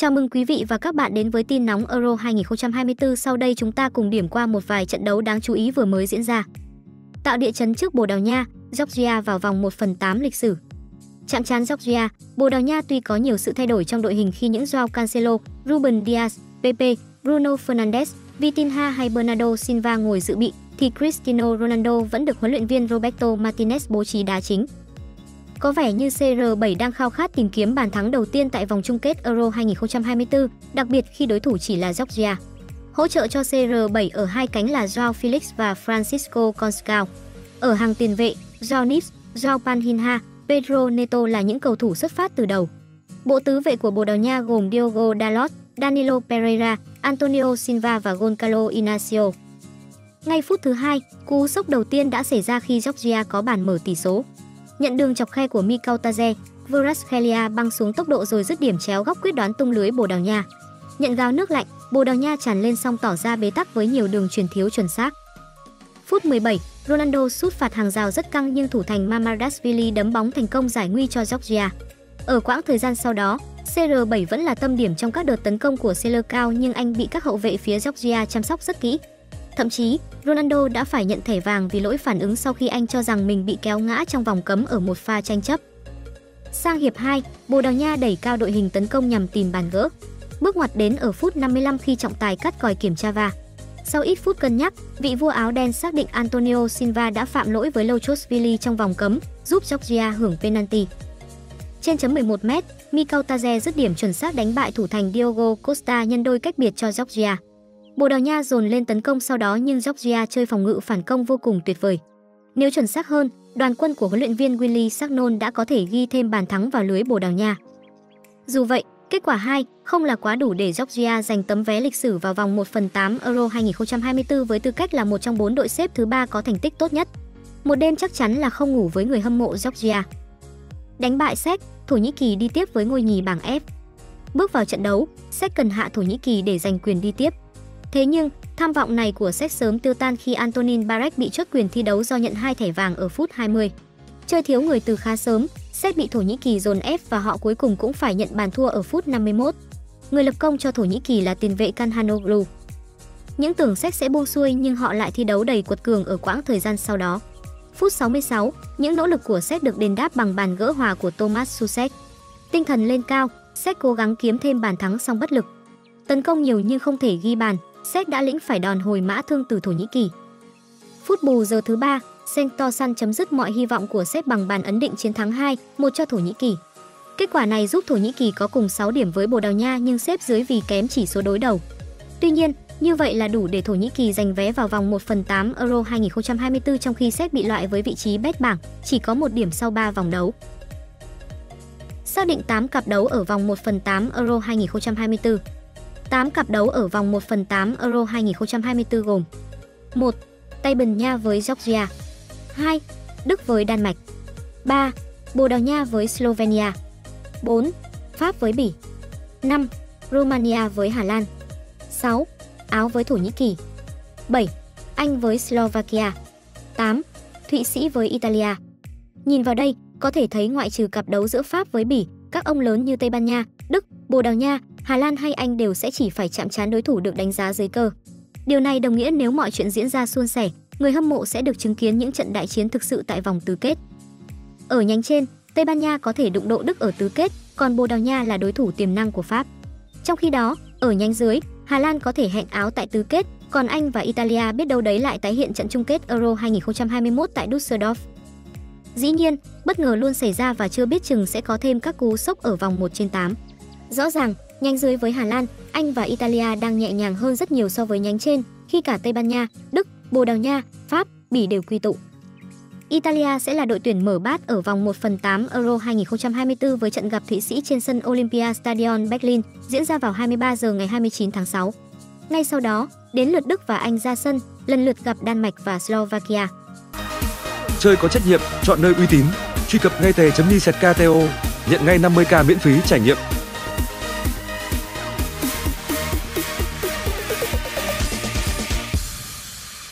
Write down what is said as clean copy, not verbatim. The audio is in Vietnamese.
Chào mừng quý vị và các bạn đến với tin nóng Euro 2024. Sau đây chúng ta cùng điểm qua một vài trận đấu đáng chú ý vừa mới diễn ra. Tạo địa chấn trước Bồ Đào Nha, Georgia vào vòng 1/8 lịch sử. Chạm trán Georgia, Bồ Đào Nha tuy có nhiều sự thay đổi trong đội hình khi những Joao Cancelo, Ruben Dias, Pepe, Bruno Fernandes, Vitinha hay Bernardo Silva ngồi dự bị, thì Cristiano Ronaldo vẫn được huấn luyện viên Roberto Martinez bố trí đá chính. Có vẻ như CR7 đang khao khát tìm kiếm bàn thắng đầu tiên tại vòng chung kết Euro 2024, đặc biệt khi đối thủ chỉ là Georgia. Hỗ trợ cho CR7 ở hai cánh là Joao Felix và Francisco Conceição. Ở hàng tiền vệ, Joao Neves, Joao Palhinha, Pedro Neto là những cầu thủ xuất phát từ đầu. Bộ tứ vệ của Bồ Đào Nha gồm Diogo Dalot, Danilo Pereira, Antonio Silva và Goncalo Inacio. Ngay phút thứ 2, cú sốc đầu tiên đã xảy ra khi Georgia có bàn mở tỷ số. Nhận đường chọc khe của Mikautadze, Kvaratskhelia băng xuống tốc độ rồi dứt điểm chéo góc quyết đoán tung lưới Bồ Đào Nha. Nhận gáo nước lạnh, Bồ Đào Nha tràn lên song tỏ ra bế tắc với nhiều đường chuyền thiếu chuẩn xác. Phút 17, Ronaldo sút phạt hàng rào rất căng nhưng thủ thành Mamardashvili đấm bóng thành công giải nguy cho Georgia. Ở quãng thời gian sau đó, CR7 vẫn là tâm điểm trong các đợt tấn công của Selecao nhưng anh bị các hậu vệ phía Georgia chăm sóc rất kỹ. Thậm chí, Ronaldo đã phải nhận thẻ vàng vì lỗi phản ứng sau khi anh cho rằng mình bị kéo ngã trong vòng cấm ở một pha tranh chấp. Sang hiệp 2, Bồ Đào Nha đẩy cao đội hình tấn công nhằm tìm bàn gỡ. Bước ngoặt đến ở phút 55 khi trọng tài cắt còi kiểm tra VAR. Sau ít phút cân nhắc, vị vua áo đen xác định Antonio Silva đã phạm lỗi với Lochoshvili trong vòng cấm, giúp Georgia hưởng penalty. Trên chấm 11m, Mikautadze dứt điểm chuẩn xác đánh bại thủ thành Diogo Costa nhân đôi cách biệt cho Georgia. Bồ Đào Nha dồn lên tấn công sau đó nhưng Georgia chơi phòng ngự phản công vô cùng tuyệt vời. Nếu chuẩn xác hơn, đoàn quân của huấn luyện viên Willy Sagnon đã có thể ghi thêm bàn thắng vào lưới Bồ Đào Nha. Dù vậy, kết quả 2-0 là quá đủ để Georgia giành tấm vé lịch sử vào vòng 1/8 Euro 2024 với tư cách là một trong 4 đội xếp thứ 3 có thành tích tốt nhất. Một đêm chắc chắn là không ngủ với người hâm mộ Georgia. Đánh bại Séc, Thổ Nhĩ Kỳ đi tiếp với ngôi nhì bảng F. Bước vào trận đấu, Séc cần hạ Thổ Nhĩ Kỳ để giành quyền đi tiếp. Thế nhưng, tham vọng này của Séc sớm tiêu tan khi Antonin Barek bị chốt quyền thi đấu do nhận 2 thẻ vàng ở phút 20. Chơi thiếu người từ khá sớm, Séc bị Thổ Nhĩ Kỳ dồn ép và họ cuối cùng cũng phải nhận bàn thua ở phút 51. Người lập công cho Thổ Nhĩ Kỳ là tiền vệ Calhanoglu. Những tưởng Séc sẽ buông xuôi nhưng họ lại thi đấu đầy quật cường ở quãng thời gian sau đó. Phút 66, những nỗ lực của Séc được đền đáp bằng bàn gỡ hòa của Tomáš Souček. Tinh thần lên cao, Séc cố gắng kiếm thêm bàn thắng song bất lực. Tấn công nhiều nhưng không thể ghi bàn, Séc đã lĩnh phải đòn hồi mã thương từ Thổ Nhĩ Kỳ. Phút bù giờ thứ 3, Sentosan chấm dứt mọi hy vọng của Séc bằng bàn ấn định chiến thắng 2-1 cho Thổ Nhĩ Kỳ. Kết quả này giúp Thổ Nhĩ Kỳ có cùng 6 điểm với Bồ Đào Nha nhưng xếp dưới vì kém chỉ số đối đầu. Tuy nhiên, như vậy là đủ để Thổ Nhĩ Kỳ giành vé vào vòng 1/8 Euro 2024 trong khi Séc bị loại với vị trí bét bảng, chỉ có 1 điểm sau 3 vòng đấu. Xác định 8 cặp đấu ở vòng 1/8 Euro 2024. 8 cặp đấu ở vòng 1/8 Euro 2024 gồm: 1. Tây Ban Nha với Georgia. 2. Đức với Đan Mạch. 3. Bồ Đào Nha với Slovenia. 4. Pháp với Bỉ. 5. Romania với Hà Lan. 6. Áo với Thổ Nhĩ Kỳ. 7. Anh với Slovakia. 8. Thụy Sĩ với Italia. Nhìn vào đây, có thể thấy ngoại trừ cặp đấu giữa Pháp với Bỉ, các ông lớn như Tây Ban Nha, Đức, Bồ Đào Nha, Hà Lan hay Anh đều sẽ chỉ phải chạm trán đối thủ được đánh giá dưới cơ. Điều này đồng nghĩa nếu mọi chuyện diễn ra suôn sẻ, người hâm mộ sẽ được chứng kiến những trận đại chiến thực sự tại vòng tứ kết. Ở nhánh trên, Tây Ban Nha có thể đụng độ Đức ở tứ kết, còn Bồ Đào Nha là đối thủ tiềm năng của Pháp. Trong khi đó, ở nhánh dưới, Hà Lan có thể hẹn áo tại tứ kết, còn Anh và Italia biết đâu đấy lại tái hiện trận chung kết Euro 2021 tại Düsseldorf. Dĩ nhiên, bất ngờ luôn xảy ra và chưa biết chừng sẽ có thêm các cú sốc ở vòng 1/8. Rõ ràng, nhánh dưới với Hà Lan, Anh và Italia đang nhẹ nhàng hơn rất nhiều so với nhánh trên, khi cả Tây Ban Nha, Đức, Bồ Đào Nha, Pháp, Bỉ đều quy tụ. Italia sẽ là đội tuyển mở bát ở vòng 1/8 Euro 2024 với trận gặp Thụy Sĩ trên sân Olympia Stadion Berlin, diễn ra vào 23 giờ ngày 29 tháng 6. Ngay sau đó, đến lượt Đức và Anh ra sân, lần lượt gặp Đan Mạch và Slovakia. Chơi có trách nhiệm, chọn nơi uy tín. Truy cập ngay tề.mi/kto, nhận ngay 50k miễn phí trải nghiệm.